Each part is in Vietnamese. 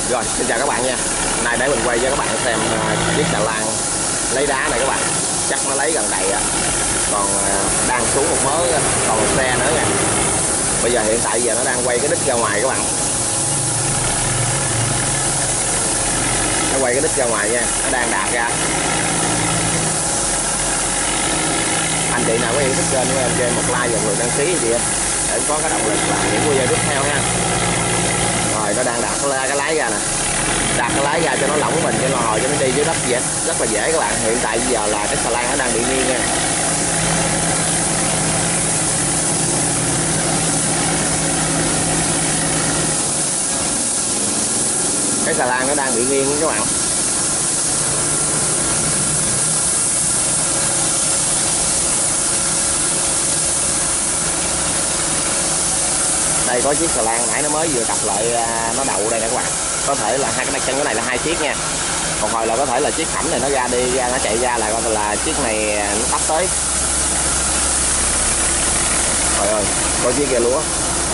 Rồi, xin chào các bạn nha. Nay để mình quay cho các bạn xem chiếc xà lan lấy đá này các bạn. Chắc nó lấy gần đầy á. Còn đang xuống một mớ, còn một xe nữa nha. Bây giờ hiện tại giờ nó đang quay cái đít ra ngoài các bạn. Nó quay cái đít ra ngoài nha, nó đang đạp ra. Anh chị nào có yêu thích kênh của em cho em một like và một lượt đăng ký chị em, để có cái động lực làm những video tiếp theo nha. Rồi nó đang đạp cái lái ra nè, đạp cái lái ra cho nó lỏng mình, cho nó hồi cho nó đi dưới đất dễ, rất là dễ các bạn. Hiện tại bây giờ là cái xà lan nó đang bị nghiêng nha. Cái xà lan nó đang bị nghiêng các bạn. Đây có chiếc xà lan nãy nó mới vừa cặp lại, nó đậu đây nè các bạn. Có thể là hai cái chân cái này là hai chiếc nha. Còn hồi là có thể là chiếc khẩm này nó ra đi ra, nó chạy ra là chiếc này nó tấp tới. Trời ơi, có chiếc ghe lúa.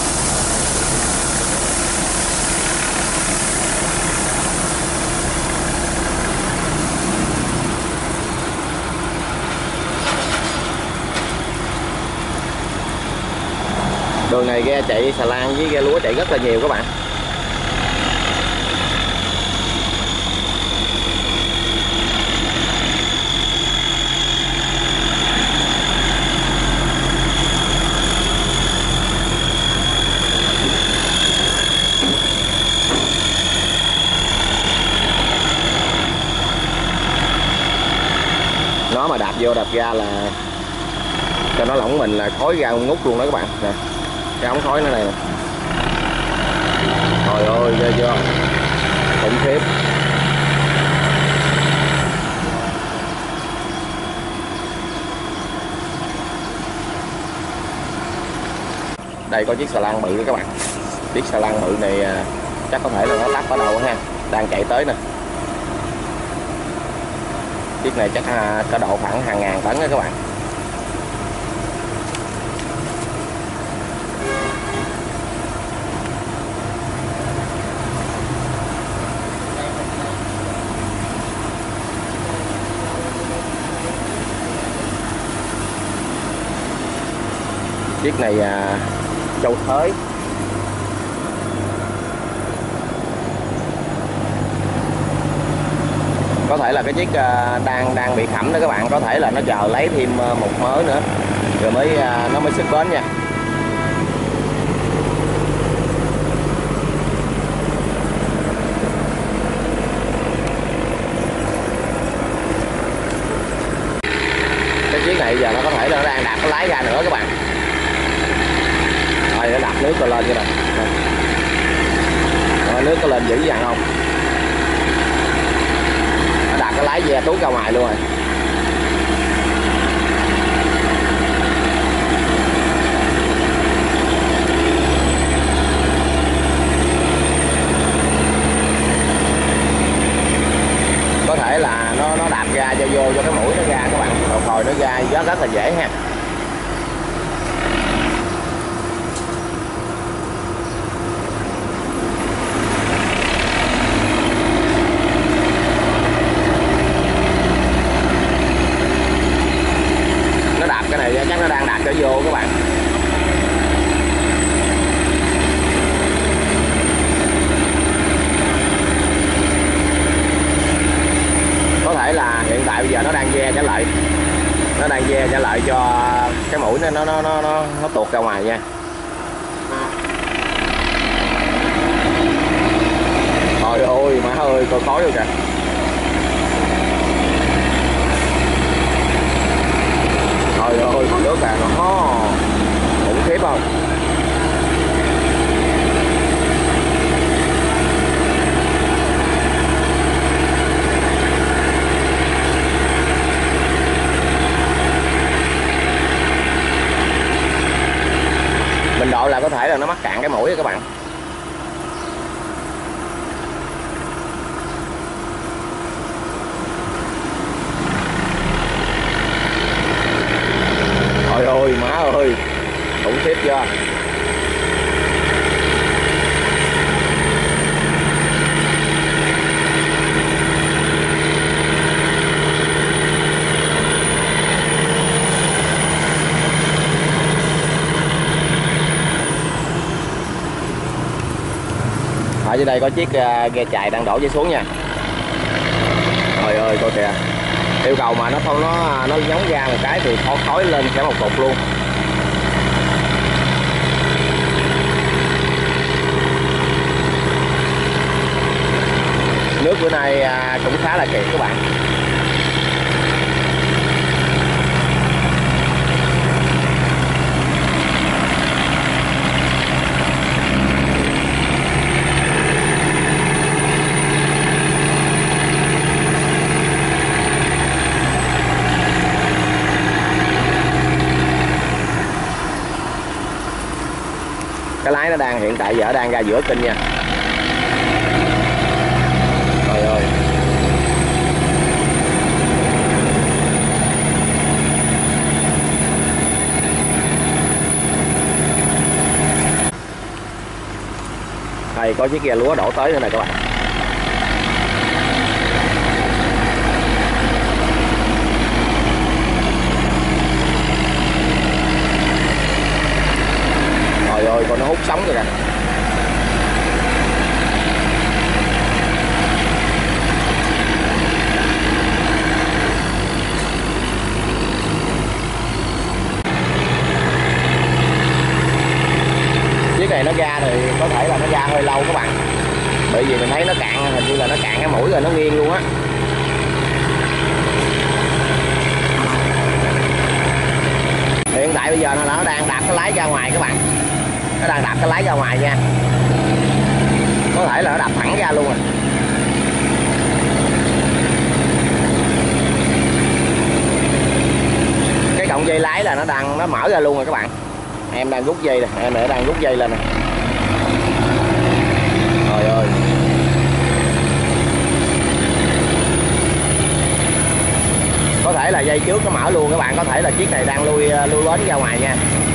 Đường này ghe chạy xà lan với ghe lúa chạy rất là nhiều các bạn. Nó mà đạp vô đạp ra là cho nó lỏng mình là khói ra ngút luôn đó các bạn nè. Cái ống khói nó này nè. Trời ơi ghê chưa, khủng khiếp. Đây có chiếc xà lan bự đó các bạn. Chiếc xà lan bự này chắc có thể là nó lắp ở đâu ha, đang chạy tới nè. Chiếc này chắc có độ khoảng hàng ngàn tấn đó các bạn. Chiếc này Châu Thới. Có thể là cái chiếc đang bị khẩm đó các bạn. Có thể là nó chờ lấy thêm một mớ nữa rồi mới nó mới xuất bến nha. Cái chiếc này giờ nó có thể là nó đang đạp cái lái ra nữa các bạn. Rồi nó đạp nước lên như này. Rồi, nước có lên dữ dằn không? Nó đạp cái lái ve tuốt ra ngoài luôn rồi. Có thể là nó đạp ra cho vô cho cái mũi nó ra các bạn, rồi hồi nó ra rất là dễ ha. Nó đạp cái này chắc nó đang đạp cho vô các bạn. Có thể là hiện tại bây giờ nó đang ve trở lại, nó đang ve trở lại cho cái mũi nó tuột ra ngoài nha. Trời ơi má ơi, coi khói luôn kìa. Trời ơi con nước kìa, nó khủng khiếp không? Mình độ là có thể là nó mắc cạn cái mũi các bạn. Trời ơi má ơi, khủng khiếp chưa. Ở dưới đây có chiếc ghe chài đang đổ dây xuống nha. Trời ơi coi kìa, yêu cầu mà nó nhóng ra một cái thì khói lên sẽ một cục luôn. Nước bữa nay cũng khá là kiệt các bạn. Cái lái nó đang hiện tại giờ đang ra giữa kênh nha. Trời ơi. Đây có chiếc ghe lúa đổ tới nữa này các bạn. Trời ơi con nó hút sóng rồi kìa. Chiếc này nó ra thì có thể là nó ra hơi lâu các bạn, bởi vì mình thấy nó cạn, hình như là nó cạn cái mũi rồi nó nghiêng luôn á. Hiện tại bây giờ nó đang đạp cái lái ra ngoài các bạn, nó đang đạp cái lái ra ngoài nha, có thể là nó đạp thẳng ra luôn rồi. Cái cọng dây lái là nó mở ra luôn rồi các bạn. Em đang rút dây nè, em này đang rút dây lên nè. Trời ơi. Có thể là dây trước nó mở luôn các bạn, có thể là chiếc này đang lui bến ra ngoài nha.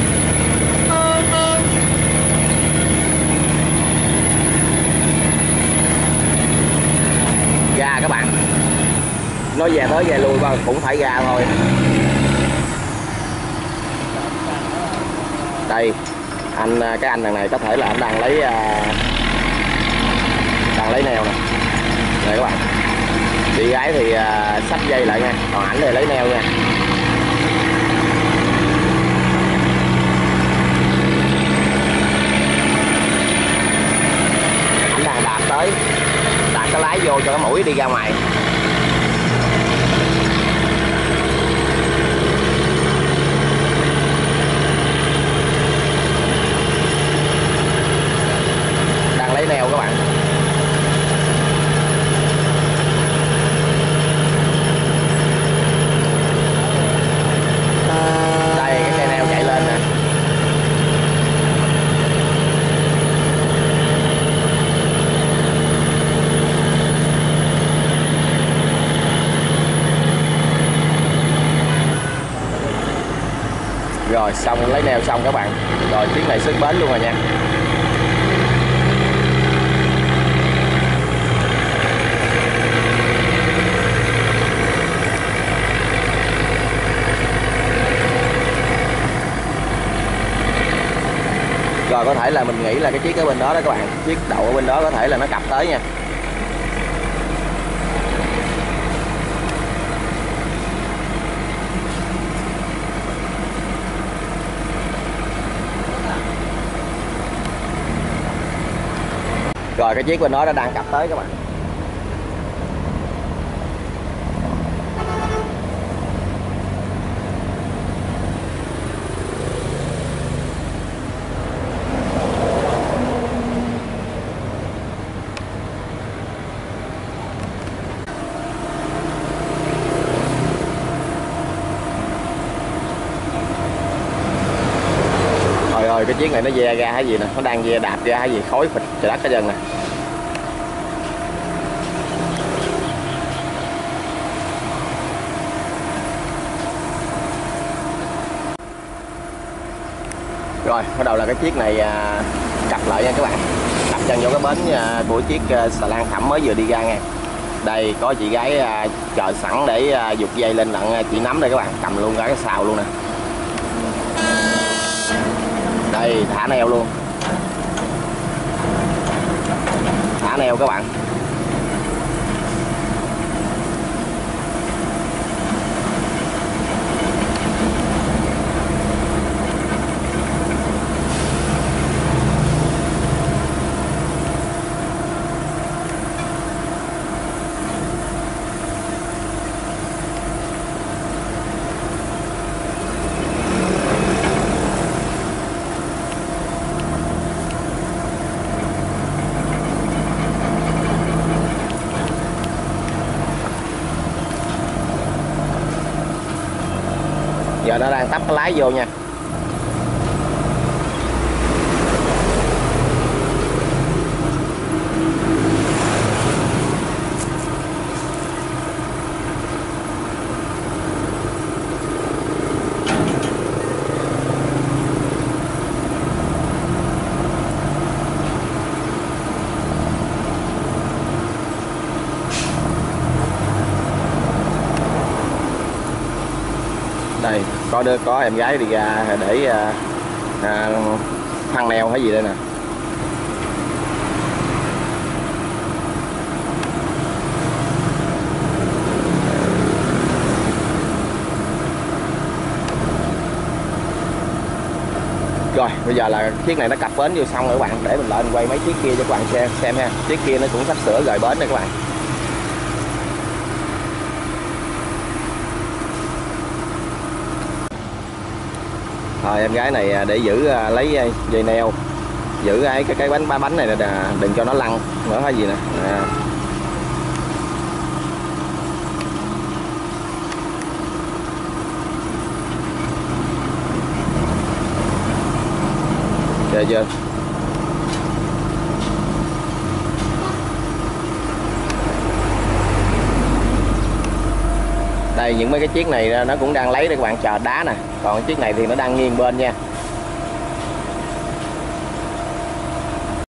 Ra các bạn, nó về tới về lui cũng phải ra thôi. Đây cái anh này có thể là anh đang lấy neo nè. Đây các bạn, chị gái thì xách dây lại nha, còn ảnh thì lấy neo nha. Ảnh đang đạp cái lái vô cho cái mũi đi ra ngoài. Đang lấy neo các bạn. Đây cái cây neo chạy lên nè. Rồi xong, lấy neo xong các bạn. Rồi chiếc này xuất bến luôn rồi nha. Rồi có thể là mình nghĩ là cái chiếc ở bên đó đó các bạn, chiếc đậu ở bên đó có thể là nó cập tới nha. Rồi cái chiếc bên đó nó đang cập tới các bạn. Rồi cái chiếc này nó ve ra hay gì nè, nó đang ve đạp ra hay gì, khói phịch trời đất cái dân nè. Rồi bắt đầu là cái chiếc này cặp lại nha các bạn, cặp chân vô cái bến của chiếc xà lan thẩm mới vừa đi ra nha. Đây có chị gái chờ sẵn để giục dây lên lận, chị nắm đây các bạn, cầm luôn cái xào luôn nè. Đây thả neo luôn. thả neo các bạn. Giờ nó đang tắp cái lái vô nha. Đây có em gái đi ra để thăng neo hay gì đây nè. Rồi bây giờ là chiếc này nó cập bến vô xong rồi các bạn, để mình lên quay mấy chiếc kia cho các bạn xem ha. Chiếc kia nó cũng sắp sửa rời bến đây các bạn. Rồi em gái này để giữ lấy dây neo, giữ cái bánh này nè, đừng cho nó lăn nữa hay gì nè. Chưa. Đây những mấy cái chiếc này nó cũng đang lấy để các bạn chờ đá nè, còn chiếc này thì nó đang nghiêng bên nha.